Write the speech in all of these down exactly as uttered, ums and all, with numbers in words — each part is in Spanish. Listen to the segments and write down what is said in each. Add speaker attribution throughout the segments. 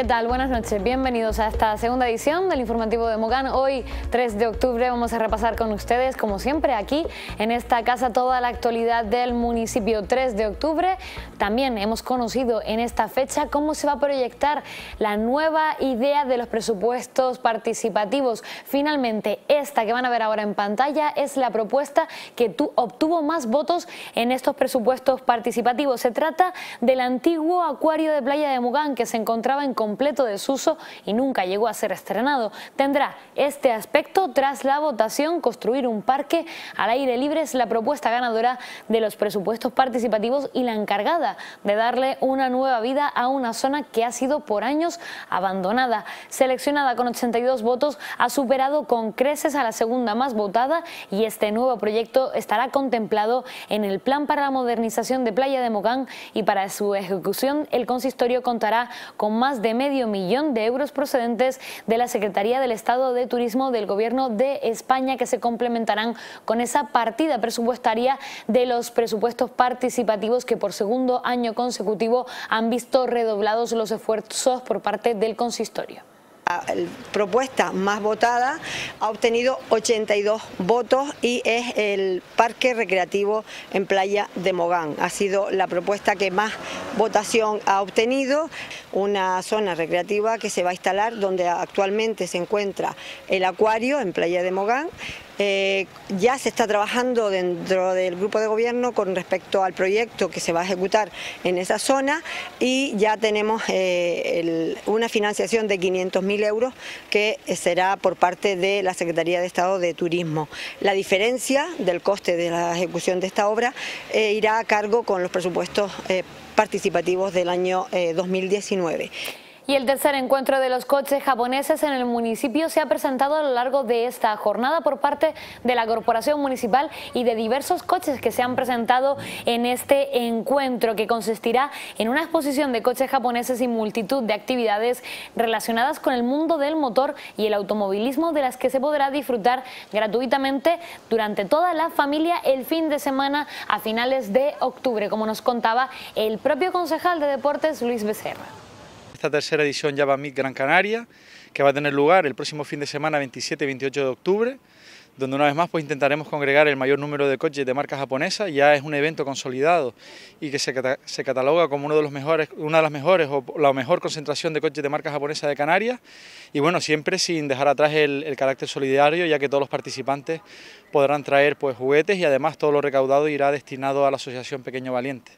Speaker 1: tal? Buenas noches, bienvenidos a esta segunda edición del informativo de Mogán. Hoy, tres de octubre, vamos a repasar con ustedes, como siempre, aquí en esta casa, toda la actualidad del municipio. Tres de octubre, también hemos conocido en esta fecha cómo se va a proyectar la nueva idea de los presupuestos participativos. Finalmente, esta que van a ver ahora en pantalla es la propuesta que tu, obtuvo más votos en estos presupuestos participativos. Se trata del antiguo acuario de Playa de Mogán, que se encontraba en completo desuso y nunca llegó a ser estrenado. Tendrá este aspecto tras la votación. Construir un parque al aire libre es la propuesta ganadora de los presupuestos participativos y la encargada de darle una nueva vida a una zona que ha sido por años abandonada. Seleccionada con ochenta y dos votos, ha superado con creces a la segunda más votada, y este nuevo proyecto estará contemplado en el Plan para la Modernización de Playa de Mogán, y para su ejecución el consistorio contará con más de medio millón de euros procedentes de la Secretaría del Estado de Turismo del Gobierno de España, que se complementarán con esa partida presupuestaria de los presupuestos participativos que por segundo año consecutivo han visto redoblados los esfuerzos por parte del consistorio.
Speaker 2: La propuesta más votada ha obtenido ochenta y dos votos y es el Parque Recreativo en Playa de Mogán. Ha sido la propuesta que más votación ha obtenido, una zona recreativa que se va a instalar donde actualmente se encuentra el acuario en Playa de Mogán. Eh, ya se está trabajando dentro del grupo de gobierno con respecto al proyecto que se va a ejecutar en esa zona, y ya tenemos eh, el, una financiación de quinientos mil euros que será por parte de la Secretaría de Estado de Turismo. La diferencia del coste de la ejecución de esta obra eh, irá a cargo con los presupuestos eh, participativos del año eh, dos mil diecinueve.
Speaker 1: Y el tercer encuentro de los coches japoneses en el municipio se ha presentado a lo largo de esta jornada por parte de la Corporación Municipal y de diversos coches que se han presentado en este encuentro, que consistirá en una exposición de coches japoneses y multitud de actividades relacionadas con el mundo del motor y el automovilismo, de las que se podrá disfrutar gratuitamente durante toda la familia el fin de semana a finales de octubre, como nos contaba el propio concejal de Deportes, Luis Becerra.
Speaker 3: Esta tercera edición Java Meet Gran Canaria, que va a tener lugar el próximo fin de semana veintisiete y veintiocho de octubre, donde una vez más pues intentaremos congregar el mayor número de coches de marca japonesa. Ya es un evento consolidado y que se, se cataloga como uno de los mejores, una de las mejores o la mejor concentración de coches de marca japonesa de Canarias, y bueno, siempre sin dejar atrás el, el carácter solidario, ya que todos los participantes podrán traer pues juguetes, y además todo lo recaudado irá destinado a la Asociación Pequeño Valiente.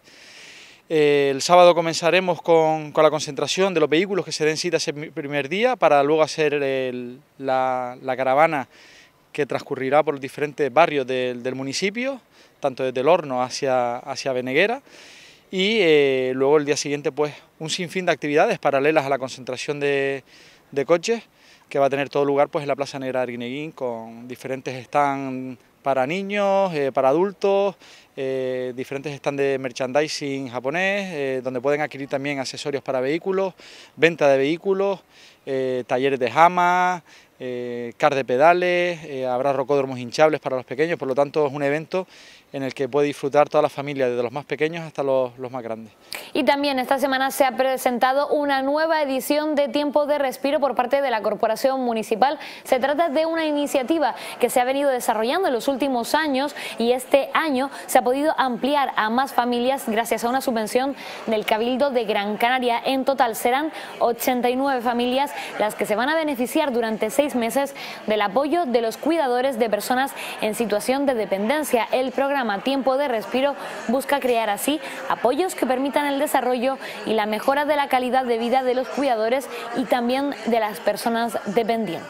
Speaker 3: El sábado comenzaremos con, con la concentración de los vehículos que se den cita ese primer día, para luego hacer el, la, la caravana que transcurrirá por los diferentes barrios del, del municipio, tanto desde el Horno hacia, hacia Beneguera, y eh, luego el día siguiente pues un sinfín de actividades paralelas a la concentración de, de coches, que va a tener todo lugar pues en la Plaza Negra de Arguineguín, con diferentes stands para niños, eh, para adultos, eh, diferentes stands de merchandising japonés, eh, donde pueden adquirir también accesorios para vehículos, venta de vehículos, eh, talleres de jama, eh, car de pedales, eh, habrá rocódromos hinchables para los pequeños. Por lo tanto es un evento en el que puede disfrutar toda la familia, desde los más pequeños hasta los, los más grandes.
Speaker 1: Y también esta semana se ha presentado una nueva edición de Tiempo de Respiro por parte de la Corporación Municipal. Se trata de una iniciativa que se ha venido desarrollando en los últimos años, y este año se ha podido ampliar a más familias gracias a una subvención del Cabildo de Gran Canaria. En total serán ochenta y nueve familias las que se van a beneficiar durante seis meses del apoyo de los cuidadores de personas en situación de dependencia. El programa Tiempo de Respiro busca crear así apoyos que permitan el desarrollo y la mejora de la calidad de vida de los cuidadores y también de las personas dependientes.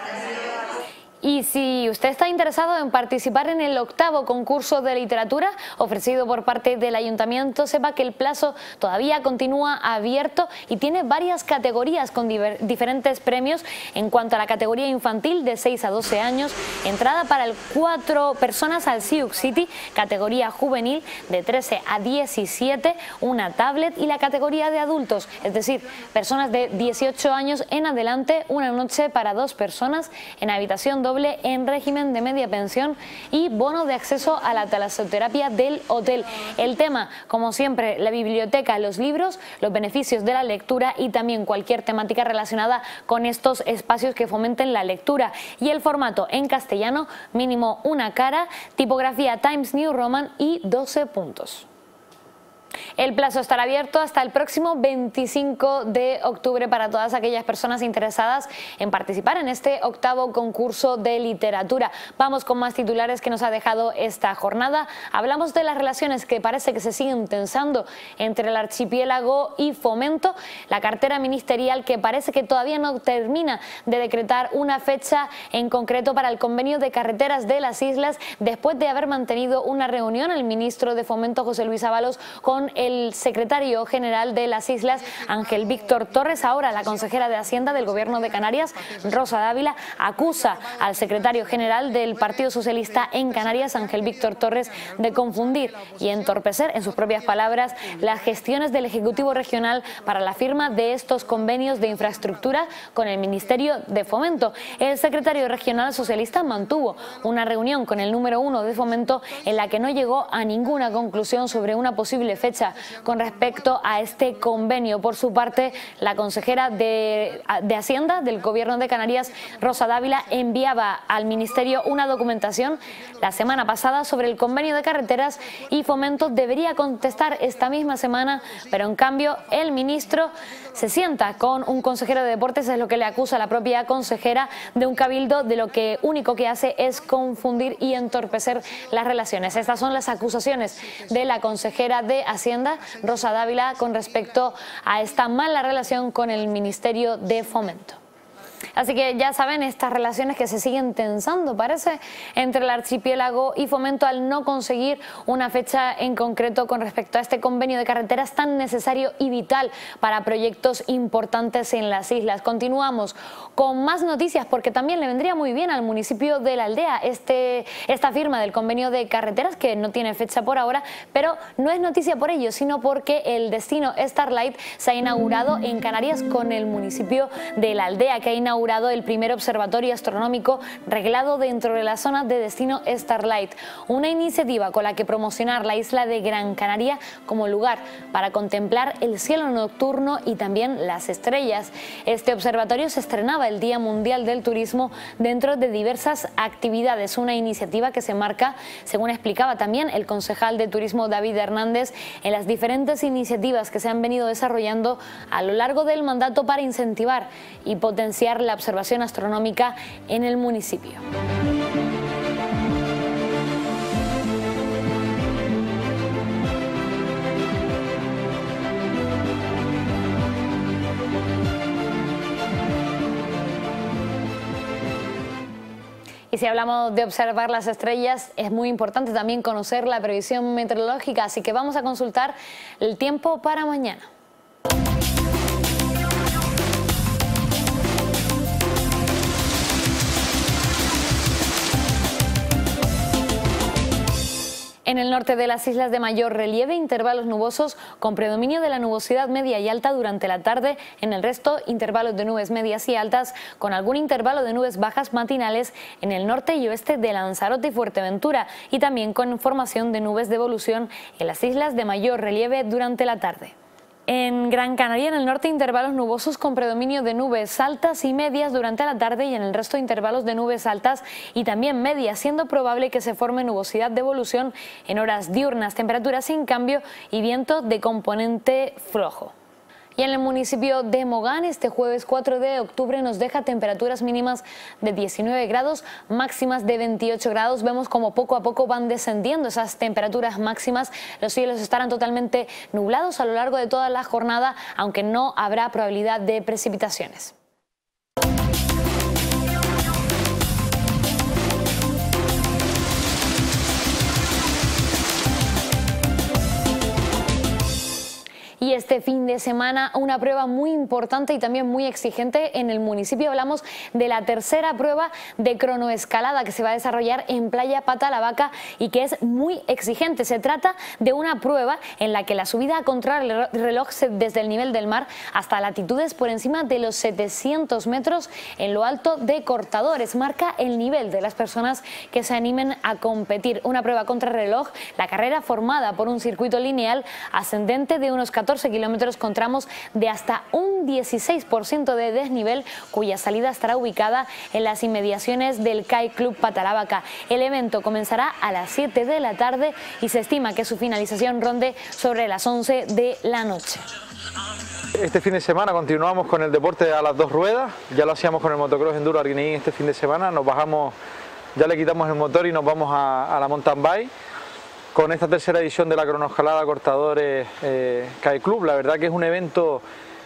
Speaker 1: Y si usted está interesado en participar en el octavo concurso de literatura ofrecido por parte del Ayuntamiento, sepa que el plazo todavía continúa abierto y tiene varias categorías con diferentes premios. En cuanto a la categoría infantil de seis a doce años, entrada para el cuatro personas al Siux City; categoría juvenil de trece a diecisiete, una tablet; y la categoría de adultos, es decir, personas de dieciocho años en adelante, una noche para dos personas en habitación doble en régimen de media pensión y bono de acceso a la talasoterapia del hotel. El tema, como siempre, la biblioteca, los libros, los beneficios de la lectura y también cualquier temática relacionada con estos espacios que fomenten la lectura. Y el formato en castellano, mínimo una cara, tipografía Times New Roman y doce puntos. El plazo estará abierto hasta el próximo veinticinco de octubre para todas aquellas personas interesadas en participar en este octavo concurso de literatura. Vamos con más titulares que nos ha dejado esta jornada. Hablamos de las relaciones que parece que se siguen tensando entre el archipiélago y Fomento, la cartera ministerial que parece que todavía no termina de decretar una fecha en concreto para el convenio de carreteras de las islas, después de haber mantenido una reunión el ministro de Fomento, José Luis Ábalos, con el secretario general de las islas, Ángel Víctor Torres. Ahora la consejera de Hacienda del Gobierno de Canarias, Rosa Dávila, acusa al secretario general del Partido Socialista en Canarias, Ángel Víctor Torres, de confundir y entorpecer, en sus propias palabras, las gestiones del Ejecutivo Regional para la firma de estos convenios de infraestructura con el Ministerio de Fomento. El secretario regional socialista mantuvo una reunión con el número uno de Fomento en la que no llegó a ninguna conclusión sobre una posible fecha con respecto a este convenio. Por su parte, la consejera de, de Hacienda del Gobierno de Canarias, Rosa Dávila, enviaba al Ministerio una documentación la semana pasada sobre el convenio de carreteras y Fomento debería contestar esta misma semana, pero en cambio el ministro se sienta con un consejero de deportes, es lo que le acusa la propia consejera, de un cabildo de lo que único que hace es confundir y entorpecer las relaciones. Estas son las acusaciones de la consejera de Hacienda, Rosa Dávila, con respecto a esta mala relación con el Ministerio de Fomento. Así que ya saben, estas relaciones que se siguen tensando, parece, entre el archipiélago y Fomento al no conseguir una fecha en concreto con respecto a este convenio de carreteras tan necesario y vital para proyectos importantes en las islas. Continuamos con más noticias porque también le vendría muy bien al municipio de La Aldea este, esta firma del convenio de carreteras, que no tiene fecha por ahora, pero no es noticia por ello, sino porque el destino Starlight se ha inaugurado en Canarias con el municipio de La Aldea, que ha inaugurado el primer observatorio astronómico reglado dentro de la zona de destino Starlight, una iniciativa con la que promocionar la isla de Gran Canaria como lugar para contemplar el cielo nocturno y también las estrellas. Este observatorio se estrenaba el Día Mundial del Turismo dentro de diversas actividades, una iniciativa que se marca, según explicaba también el concejal de Turismo David Hernández, en las diferentes iniciativas que se han venido desarrollando a lo largo del mandato para incentivar y potenciar la observación astronómica en el municipio. Y si hablamos de observar las estrellas, es muy importante también conocer la previsión meteorológica, así que vamos a consultar el tiempo para mañana. En el norte de las islas de mayor relieve, intervalos nubosos con predominio de la nubosidad media y alta durante la tarde. En el resto, intervalos de nubes medias y altas con algún intervalo de nubes bajas matinales en el norte y oeste de Lanzarote y Fuerteventura, y también con formación de nubes de evolución en las islas de mayor relieve durante la tarde. En Gran Canaria, en el norte, intervalos nubosos con predominio de nubes altas y medias durante la tarde, y en el resto intervalos de nubes altas y también medias, siendo probable que se forme nubosidad de evolución en horas diurnas, temperaturas sin cambio y viento de componente flojo. Y en el municipio de Mogán, este jueves cuatro de octubre nos deja temperaturas mínimas de diecinueve grados, máximas de veintiocho grados. Vemos como poco a poco van descendiendo esas temperaturas máximas. Los cielos estarán totalmente nublados a lo largo de toda la jornada, aunque no habrá probabilidad de precipitaciones. Y este fin de semana una prueba muy importante y también muy exigente en el municipio. Hablamos de la tercera prueba de cronoescalada que se va a desarrollar en Playa Pata la Vaca y que es muy exigente. Se trata de una prueba en la que la subida a contrarreloj desde el nivel del mar hasta latitudes por encima de los setecientos metros en lo alto de Cortadores marca el nivel de las personas que se animen a competir. Una prueba contrarreloj, la carrera formada por un circuito lineal ascendente de unos catorce kilómetros con tramos de hasta un dieciséis por ciento de desnivel, cuya salida estará ubicada en las inmediaciones del C A I Club Pata la Vaca. El evento comenzará a las siete de la tarde y se estima que su finalización ronde sobre las once de la noche.
Speaker 3: Este fin de semana continuamos con el deporte a las dos ruedas, ya lo hacíamos con el motocross enduro Arguineguín este fin de semana, nos bajamos, ya le quitamos el motor y nos vamos a, a la mountain bike. Con esta tercera edición de la cronoescalada Cortadores eh, C A I Club, la verdad que es un evento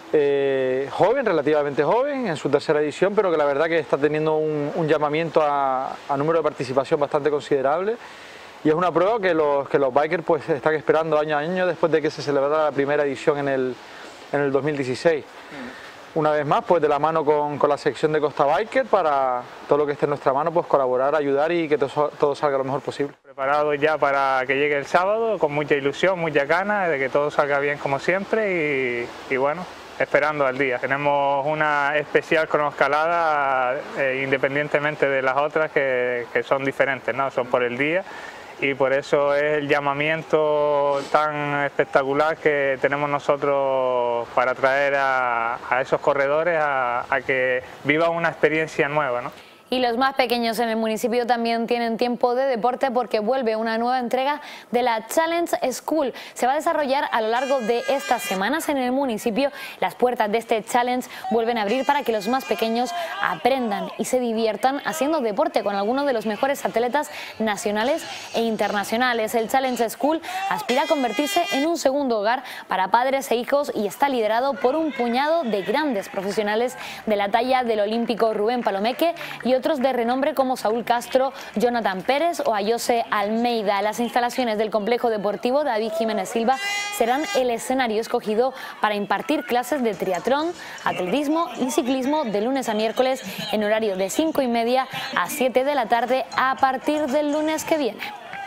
Speaker 3: eh, joven, relativamente joven, en su tercera edición, pero que la verdad que está teniendo un, un llamamiento a, a número de participación bastante considerable. Y es una prueba que los, que los bikers pues están esperando año a año después de que se celebrara la primera edición en el, en el dos mil dieciséis. Una vez más, pues de la mano con, con la sección de Costa Biker, para todo lo que esté en nuestra mano, pues colaborar, ayudar y que todo, todo salga lo mejor posible.
Speaker 4: Preparado ya para que llegue el sábado, con mucha ilusión, mucha ganas de que todo salga bien como siempre y, y bueno, esperando al día. Tenemos una especial cronoescalada eh, independientemente de las otras que, que son diferentes, ¿no? Son por el día. Y por eso es el llamamiento tan espectacular que tenemos nosotros para traer a, a esos corredores a, a que vivan una experiencia nueva, ¿no?
Speaker 1: Y los más pequeños en el municipio también tienen tiempo de deporte porque vuelve una nueva entrega de la Challenge School. Se va a desarrollar a lo largo de estas semanas en el municipio. Las puertas de este Challenge vuelven a abrir para que los más pequeños aprendan y se diviertan haciendo deporte con algunos de los mejores atletas nacionales e internacionales. El Challenge School aspira a convertirse en un segundo hogar para padres e hijos y está liderado por un puñado de grandes profesionales de la talla del olímpico Rubén Palomeque y otros de renombre como Saúl Castro, Jonathan Pérez o Ayose Almeida. Las instalaciones del complejo deportivo David Jiménez Silva serán el escenario escogido para impartir clases de triatlón, atletismo y ciclismo de lunes a miércoles en horario de cinco y media a siete de la tarde a partir del lunes que viene.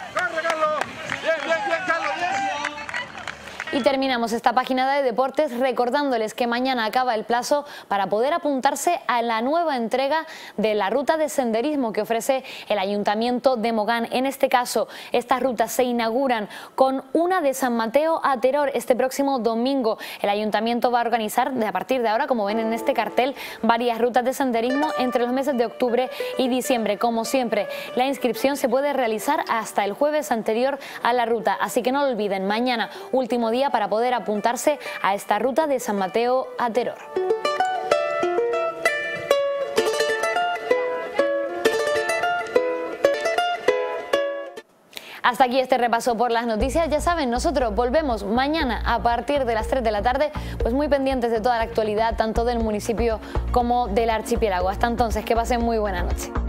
Speaker 1: Y terminamos esta página de deportes recordándoles que mañana acaba el plazo para poder apuntarse a la nueva entrega de la ruta de senderismo que ofrece el Ayuntamiento de Mogán. En este caso, estas rutas se inauguran con una de San Mateo a Teror este próximo domingo. El Ayuntamiento va a organizar a partir de ahora, como ven en este cartel, varias rutas de senderismo entre los meses de octubre y diciembre. Como siempre, la inscripción se puede realizar hasta el jueves anterior a la ruta, así que no lo olviden, mañana, último día para poder apuntarse a esta ruta de San Mateo a Teror. Hasta aquí este repaso por las noticias. Ya saben, nosotros volvemos mañana a partir de las tres de la tarde, pues muy pendientes de toda la actualidad, tanto del municipio como del archipiélago. Hasta entonces, que pasen muy buena noche.